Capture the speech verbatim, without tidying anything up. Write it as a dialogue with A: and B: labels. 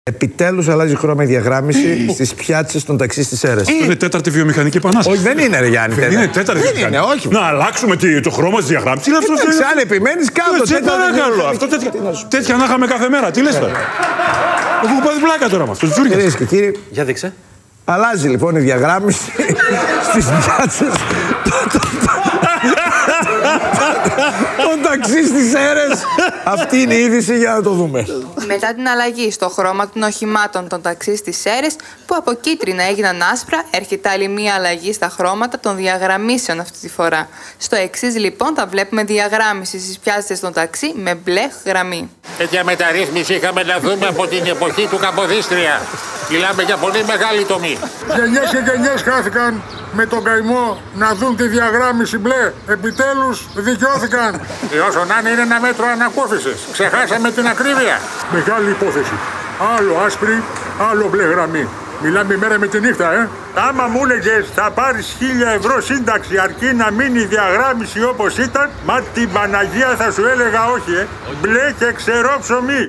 A: Επιτέλους αλλάζει χρώμα η διαγράμμιση στις πιάτσες των ταξί στις αίρες.
B: Αυτό είναι τέταρτη βιομηχανική επανάσταση.
A: Όχι, δεν είναι, ρε Γιάννη.
B: Δεν είναι τέταρτη
A: Δεν
B: βιομηχανική.
A: είναι, όχι.
B: Να αλλάξουμε το χρώμα της διαγράμμισης. Τι είναι αυτό?
A: Εντάξει, αν επιμένεις, κάτω.
B: Σε παρακαλώ. Αυτό τέτοια να είχαμε κάθε μέρα. Τι λες τώρα? Έχω πάθει πλάκα τώρα μας.
A: Κυρίες και κύριοι,
C: Για δείξε.
A: αλλάζει λοιπόν η διαγράμμιση στις πιάτσες των ταξί στις αίρες. Αυτή είναι η είδηση, για να το δούμε.
D: Μετά την αλλαγή στο χρώμα των οχημάτων των ταξί στις αίρες, που από κίτρινα έγιναν άσπρα, έρχεται άλλη μία αλλαγή στα χρώματα των διαγραμμίσεων αυτή τη φορά. Στο εξής λοιπόν θα βλέπουμε διαγράμμιση στις πιάτσες των ταξί με μπλε γραμμή.
E: Τέτοια μεταρρύθμιση είχαμε να δούμε από την εποχή του Καποδίστρια. Μιλάμε για πολύ μεγάλη τομή.
F: Γενιές και γενιές χάθηκαν με τον καημό να δουν τη διαγράμμιση μπλε. Επιτέλους δικαιώθηκαν.
E: Όσο να είναι, είναι ένα μέτρο ανακούφισης. Ξεχάσαμε την ακρίβεια.
F: Μεγάλη υπόθεση. Άλλο άσπρη, άλλο μπλε γραμμή. Μιλάμε μέρα με τη νύχτα, ε. Άμα μου έλεγες θα πάρεις χίλια ευρώ σύνταξη αρκεί να μείνει η διαγράμμιση όπως ήταν, μα την Παναγία θα σου έλεγα όχι, ε. Μπλε και ξερό ψωμί.